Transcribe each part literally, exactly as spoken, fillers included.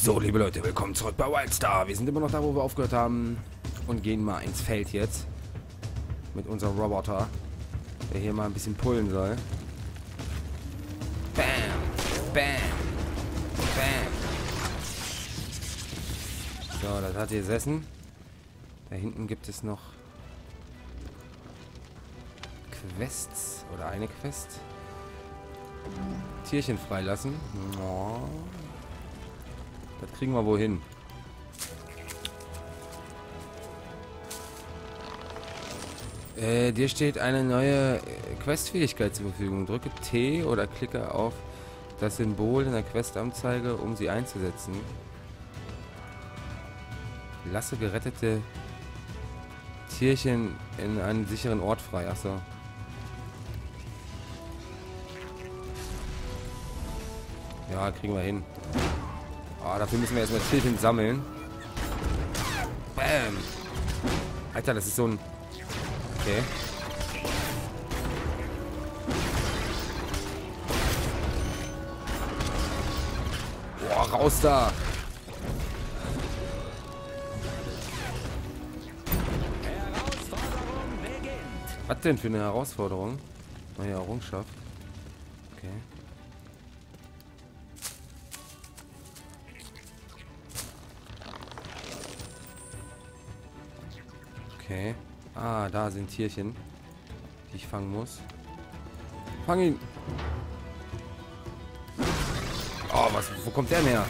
So, liebe Leute, willkommen zurück bei Wildstar. Wir sind immer noch da, wo wir aufgehört haben. Und gehen mal ins Feld jetzt. Mit unserem Roboter. Der hier mal ein bisschen pullen soll. Bam! Bam! Bam! So, das hat gesessen. Da hinten gibt es noch Quests. Oder eine Quest. Tierchen freilassen. Oh. Das kriegen wir wohin. Äh, dir steht eine neue Questfähigkeit zur Verfügung. Drücke T oder klicke auf das Symbol in der Questanzeige, um sie einzusetzen. Lasse gerettete Tierchen in einen sicheren Ort frei. Achso. Ja, kriegen wir hin. Oh, dafür müssen wir erstmal Tierchen sammeln. Bam! Alter, das ist so ein... Okay. Boah, raus da! Was denn für eine Herausforderung? Neue Errungenschaft. Okay. Okay. Ah, da sind Tierchen, die ich fangen muss. Fang ihn! Oh, was? Wo kommt der denn her?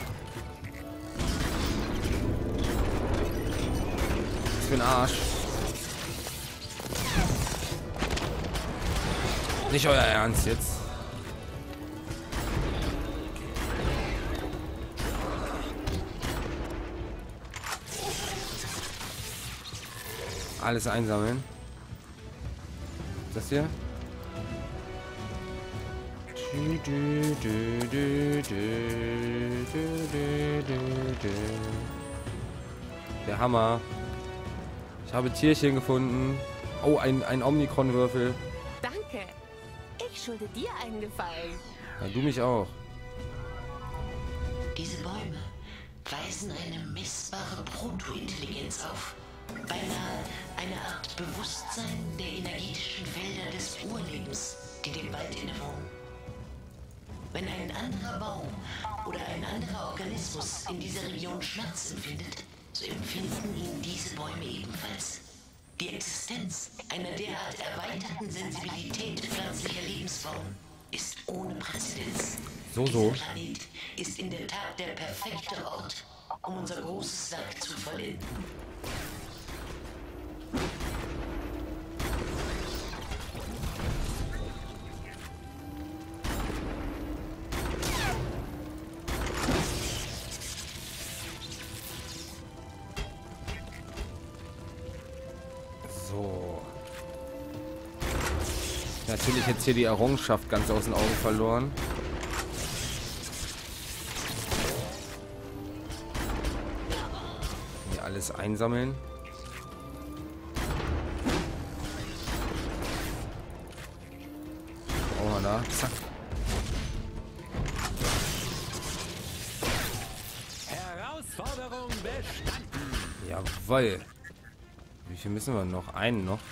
Was für ein Arsch. Nicht euer Ernst jetzt. Alles einsammeln. Das hier. Der Hammer. Ich habe Tierchen gefunden. Oh, ein, ein Omikron-Würfel. Danke. Ich schulde dir einen Gefallen. Ja, du mich auch. Diese Bäume weisen eine messbare Proto-Intelligenz auf. Beinahe eine Art Bewusstsein der energetischen Felder des Urlebens, die dem Wald innewohnen. Wenn ein anderer Baum oder ein anderer Organismus in dieser Region Schmerz empfindet, so empfinden ihn diese Bäume ebenfalls. Die Existenz einer derart erweiterten Sensibilität pflanzlicher Lebensformen ist ohne Präzedenz. So, so. Dieser Planet ist in der Tat der perfekte Ort, um unser großes Werk zu vollenden. So. Natürlich jetzt hier die Errungenschaft ganz aus den Augen verloren. Hier alles einsammeln. Oh, da. Zack. Herausforderung bestanden. Jawoll. Wie viel müssen wir noch? Einen noch.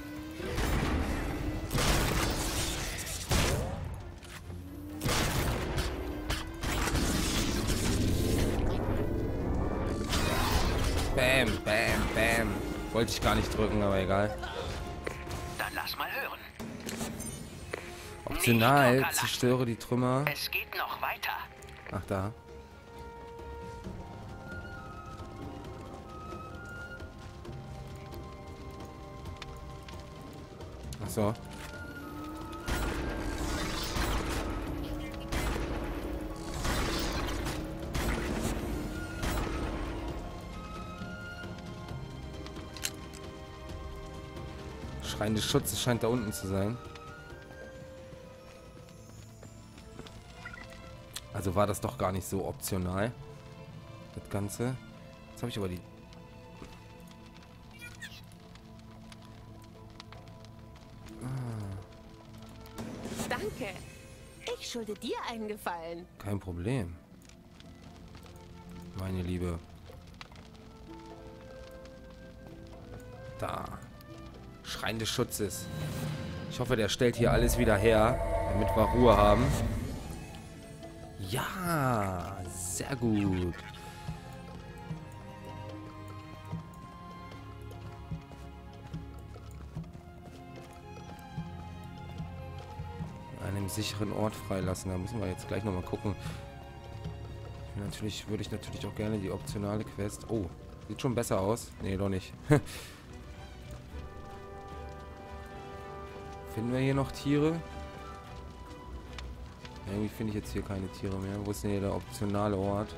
Bam, bam, bam. Wollte ich gar nicht drücken, aber egal. Dann lass mal hören. Optional, zerstöre die Trümmer. Es geht noch weiter. Ach, da. Ach so. Schrein des Schutzes scheint da unten zu sein. Also war das doch gar nicht so optional. Das Ganze. Jetzt habe ich aber die... Danke. Ich schulde dir einen Gefallen. Kein Problem. meine Liebe. Da. Schrein des Schutzes. Ich hoffe, der stellt hier alles wieder her, damit wir Ruhe haben. Ja, sehr gut. An einem sicheren Ort freilassen. Da müssen wir jetzt gleich nochmal gucken. Natürlich würde ich natürlich auch gerne die optionale Quest. Oh, sieht schon besser aus. Nee, doch nicht. Finden wir hier noch Tiere? Irgendwie finde ich jetzt hier keine Tiere mehr. Wo ist denn hier der optionale Ort?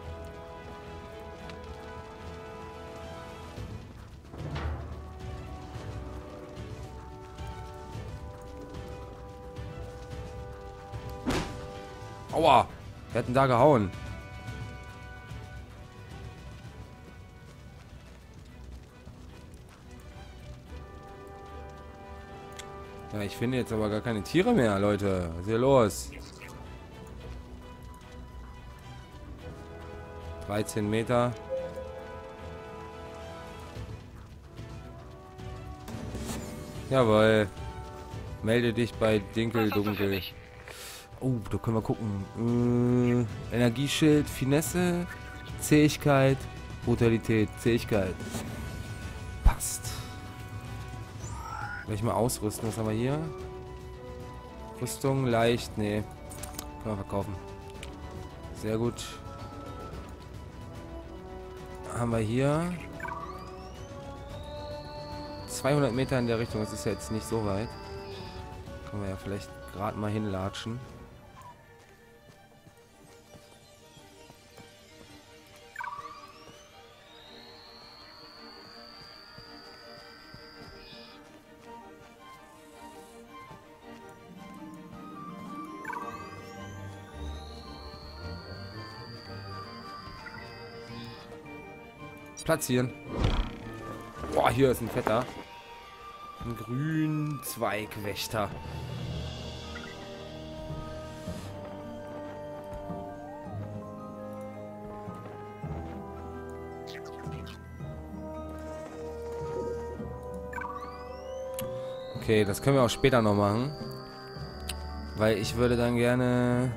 Aua! Wer hat denn da gehauen? Ja, ich finde jetzt aber gar keine Tiere mehr, Leute. Was ist hier los? dreizehn Meter. Jawohl. Melde dich bei Dinkeldunkel. Oh, da können wir gucken. Äh, Energieschild, Finesse, Zähigkeit, Brutalität, Zähigkeit. Passt. Gleich mal ausrüsten. Was haben wir hier? Rüstung, leicht. Nee. Können wir verkaufen. Sehr gut. Haben wir hier zweihundert Meter in der Richtung. Das ist ja jetzt nicht so weit. Können wir ja vielleicht gerade mal hinlatschen. Platzieren. Boah, hier ist ein fetter. Ein Grünzweigwächter. Okay, das können wir auch später noch machen. Weil ich würde dann gerne...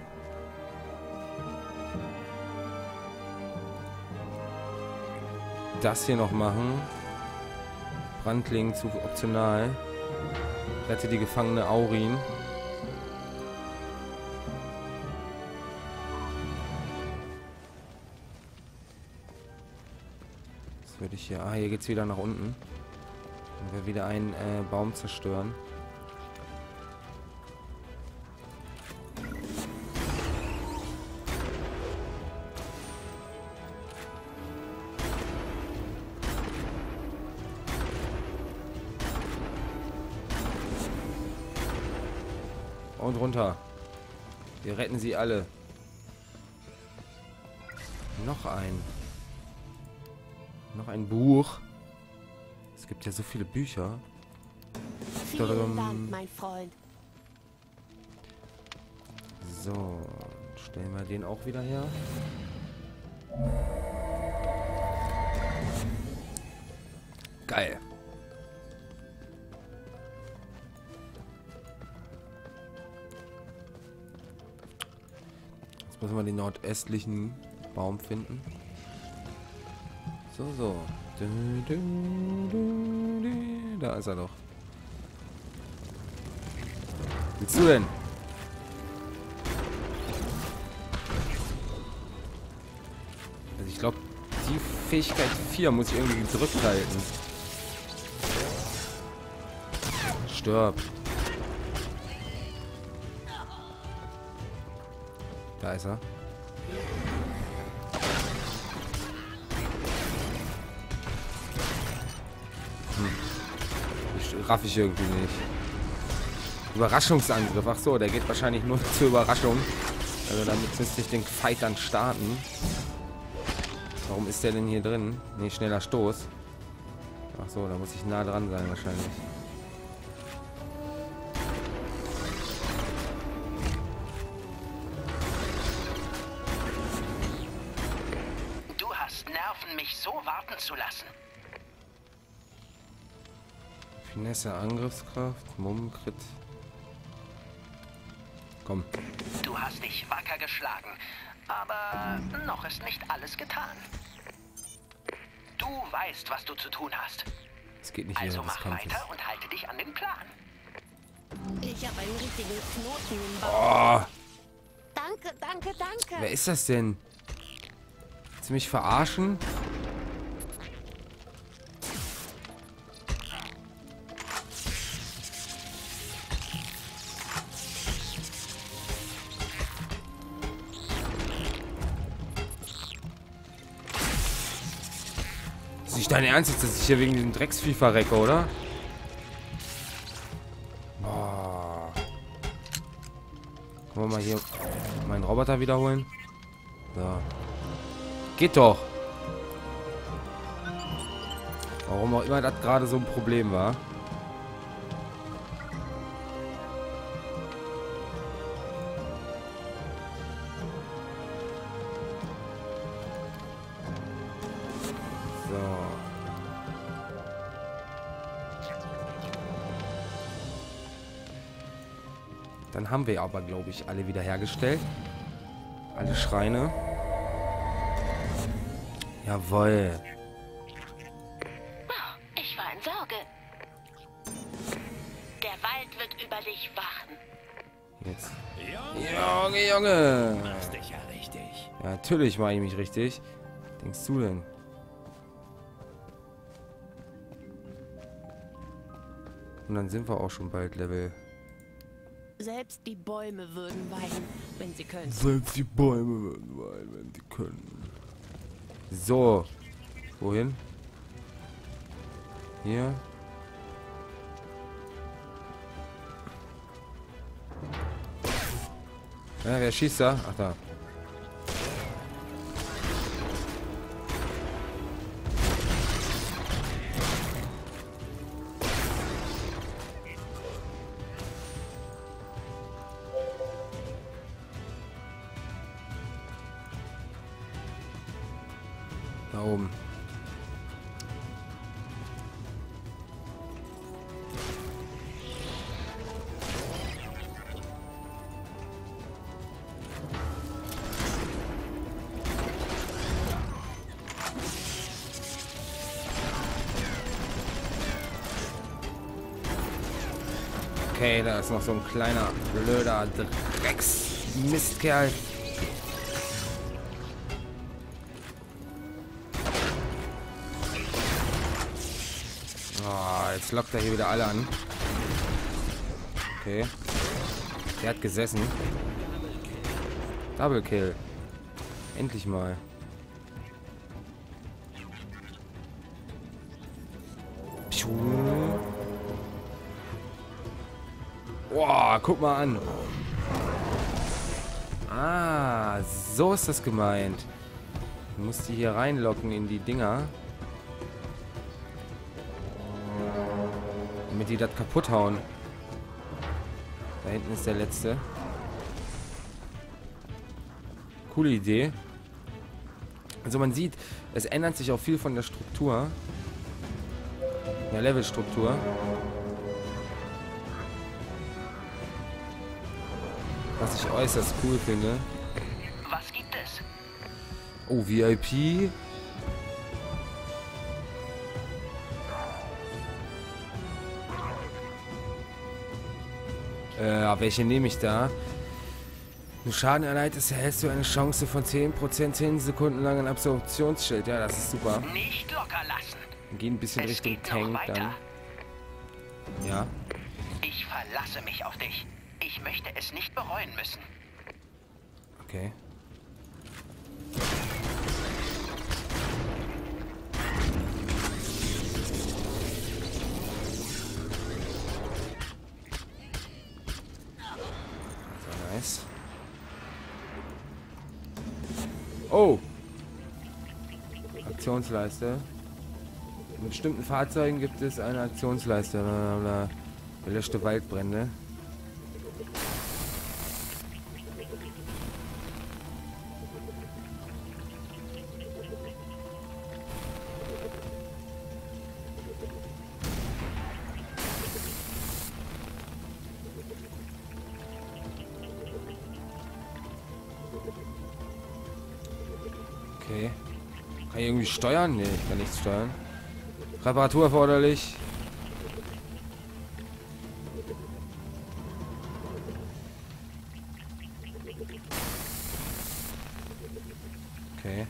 das hier noch machen. Brandling zu optional. Rette die gefangene Aurin. Das würde ich hier... Ah, hier geht's wieder nach unten. Und wir wieder einen äh, Baum zerstören. Und runter. Wir retten sie alle. Noch ein. Noch ein Buch. Es gibt ja so viele Bücher. Vielen Dank, mein Freund. So. Stellen wir den auch wieder her. Geil. Müssen wir den nordöstlichen Baum finden. So, so. Da ist er doch. Was willst du denn? Also ich glaube, die Fähigkeit vier muss ich irgendwie gedrückt halten. Stirb. Da ist er. Hm. Ich raff ich irgendwie nicht. Überraschungsangriff. Ach so, der geht wahrscheinlich nur zur Überraschung. Also damit müsste ich den Fight dann starten. Warum ist der denn hier drin? Nee, schneller Stoß. Ach so, da muss ich nah dran sein wahrscheinlich. dürfen, mich so warten zu lassen. Finesse, Angriffskraft, Mumm-Crit. Komm. Du hast dich wacker geschlagen, aber noch ist nicht alles getan. Du weißt, was du zu tun hast. Es geht nicht Also während des mach Kampfes. weiter und halte dich an den Plan. Ich habe einen richtigen Knoten im Bauch. Oh, Danke, danke, danke. wer ist das denn? Willst du mich verarschen? Ist nicht dein Ernst, dass ich hier wegen diesem Drecksvieh verrecke, oder? Boah. Können wir mal hier meinen Roboter wiederholen? So. Geht doch. Warum auch immer das gerade so ein Problem war. So. Dann haben wir aber, glaube ich, alle wieder hergestellt. Alle Schreine. Jawohl. Ich war in Sorge. Der Wald wird über dich wachen. Jetzt. Junge, Junge, Junge. machst dich ja richtig. Ja, natürlich mache ich mich richtig. Denkst du denn? Und dann sind wir auch schon bald Level. Selbst die Bäume würden weinen, wenn sie können. Selbst die Bäume würden weinen, wenn sie können. So. Wohin? Hier. Ja, wer schießt da? Ach, da. Da oben. Okay, da ist noch so ein kleiner, blöder Drecks-Mistkerl. Oh, jetzt lockt er hier wieder alle an. Okay. Der hat gesessen. Double Kill. Endlich mal. Piu. Boah, guck mal an. Ah, so ist das gemeint. Du musst die hier reinlocken in die Dinger. Damit die das kaputt hauen. Da hinten ist der letzte. Coole Idee. Also man sieht, es ändert sich auch viel von der Struktur. Der Levelstruktur. Was ich äußerst cool finde. Was gibt es? Oh, V I P. Äh, welche nehme ich da? Wenn du Schaden erleidest, erhältst du eine Chance von zehn Prozent zehn Sekunden lang ein Absorptionsschild. Ja, das ist super. Nicht locker lassen. Wir gehen ein bisschen Es Richtung geht noch Tank weiter. dann. Ja. Ich verlasse mich auf dich. Ich möchte es nicht bereuen müssen. Okay. Also nice. Oh! Aktionsleiste. Mit bestimmten Fahrzeugen gibt es eine Aktionsleiste. Blablabla. Gelöschte Waldbrände. Okay. Kann ich irgendwie steuern? Nee, ich kann nichts steuern. Reparatur erforderlich. Okay.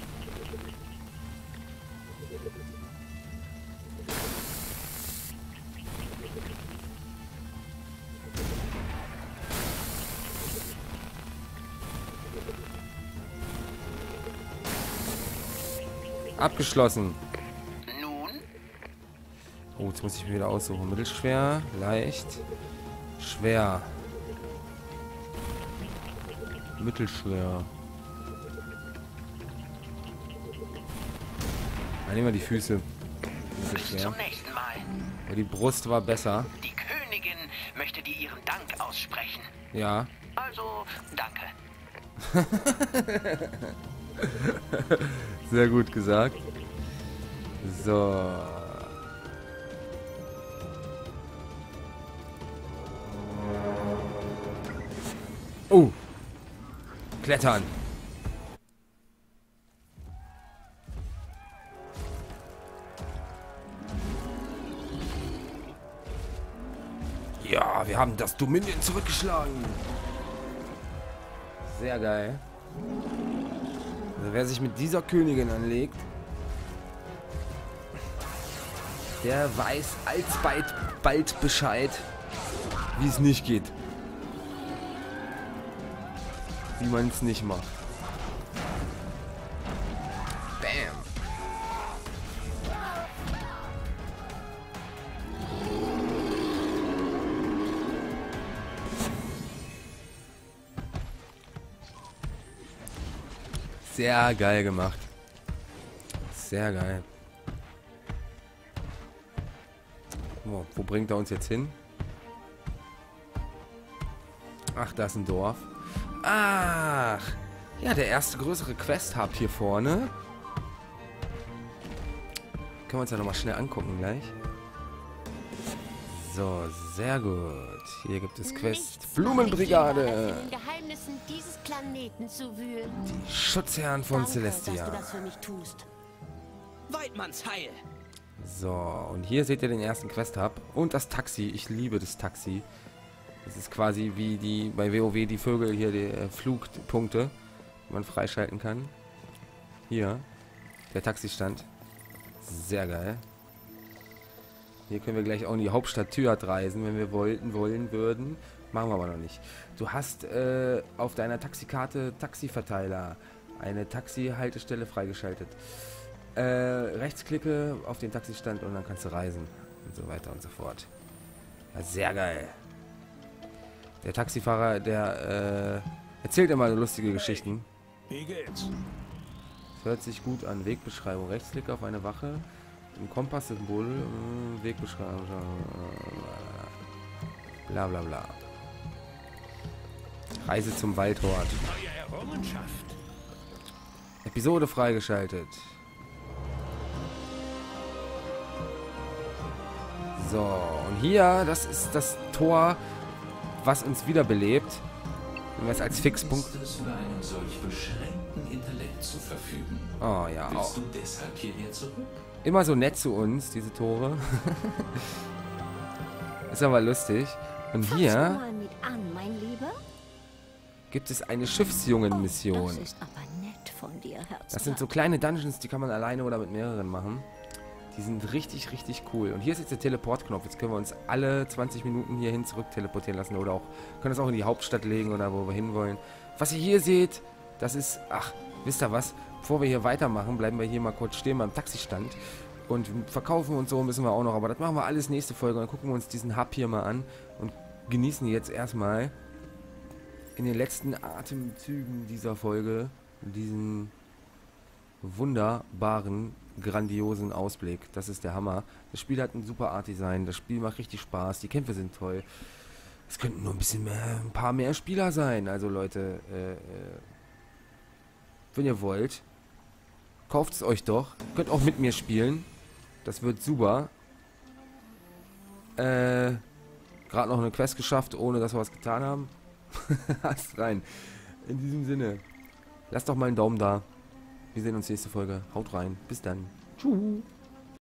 Abgeschlossen. Nun? Oh, jetzt muss ich mir wieder aussuchen. Mittelschwer, leicht, schwer. Mittelschwer. Dann nehmen wir die Füße. Bis Mittelschwer. zum nächsten Mal. Ja, die Brust war besser. Die Königin möchte dir ihren Dank aussprechen. Ja. Also, danke. Sehr gut gesagt. So. Oh. Klettern. Ja, wir haben das Dominion zurückgeschlagen. Sehr geil. Also wer sich mit dieser Königin anlegt, der weiß alsbald bald Bescheid, wie es nicht geht. Wie man es nicht macht. Bam. Sehr geil gemacht. Sehr geil. Wo, wo bringt er uns jetzt hin? Ach, da ist ein Dorf. Ach. Ja, der erste größere Quest-Hub hier vorne. Können wir uns ja nochmal schnell angucken gleich. So, sehr gut. Hier gibt es Quest. Blumenbrigade. Als in den Geheimnissen dieses Planeten zu wühlen. Schutzherren von Danke, Celestia. dass du das für mich tust. Weidmanns Heil. So, und hier seht ihr den ersten Quest-Hub. Und das Taxi. Ich liebe das Taxi. Das ist quasi wie die bei WoW die Vögel hier, die äh, Flugpunkte, die man freischalten kann. Hier, der Taxistand. Sehr geil. Hier können wir gleich auch in die Hauptstadt Tyat reisen, wenn wir wollten, wollen würden. Machen wir aber noch nicht. Du hast äh, auf deiner Taxikarte Taxiverteiler. Eine Taxi-Haltestelle freigeschaltet. Äh, rechtsklicke auf den Taxistand und dann kannst du reisen. Und so weiter und so fort. Ja, sehr geil. Der Taxifahrer, der äh, erzählt immer lustige Geschichten. Wie geht's? Das hört sich gut an. Wegbeschreibung. Rechtsklick auf eine Wache. Ein Kompasssymbol. Äh, Wegbeschreibung. Bla bla bla. Reise zum Waldhort. Neue Errungenschaft. Episode freigeschaltet. So, und hier, das ist das Tor, was uns wiederbelebt. Wenn wir es als Fixpunkt. Es über einen solch beschränkten Intellekt zu verfügen. Oh ja, auch. Willst du deshalb hierher zurück? Immer so nett zu uns, diese Tore. Ist aber lustig. Und Fass hier mal mit an, mein Lieber. gibt es eine Schiffsjungen-Mission. Das ist aber nett von dir, Herz. Das sind so kleine Dungeons, die kann man alleine oder mit mehreren machen. Die sind richtig, richtig cool. Und hier ist jetzt der Teleportknopf. Jetzt können wir uns alle zwanzig Minuten hierhin zurück teleportieren lassen. Oder auch, können das auch in die Hauptstadt legen oder wo wir hinwollen. Was ihr hier seht, das ist, ach, wisst ihr was? Bevor wir hier weitermachen, bleiben wir hier mal kurz stehen beim Taxistand. Und verkaufen und so müssen wir auch noch. Aber das machen wir alles nächste Folge. Und dann gucken wir uns diesen Hub hier mal an. Und genießen jetzt erstmal in den letzten Atemzügen dieser Folge diesen wunderbaren, grandiosen Ausblick. Das ist der Hammer. Das Spiel hat ein super Art-Design. Das Spiel macht richtig Spaß. Die Kämpfe sind toll. Es könnten nur ein bisschen mehr, ein paar mehr Spieler sein. Also Leute, äh, äh, wenn ihr wollt, kauft es euch doch. Könnt auch mit mir spielen. Das wird super. Äh, gerade noch eine Quest geschafft, ohne dass wir was getan haben. Hast rein. In diesem Sinne, lasst doch mal einen Daumen da. Wir sehen uns nächste Folge. Haut rein. Bis dann. Tschüss.